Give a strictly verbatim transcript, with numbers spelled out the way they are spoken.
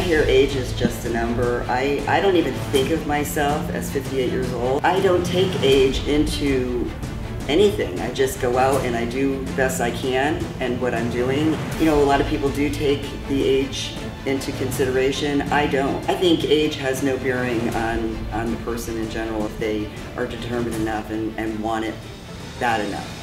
hear age is just a number, I, I don't even think of myself as fifty-eight years old. I don't take age into anything. I just go out and I do the best I can and what I'm doing. You know, a lot of people do take the age into consideration. I don't. I think age has no bearing on, on the person in general if they are determined enough and, and want it bad enough.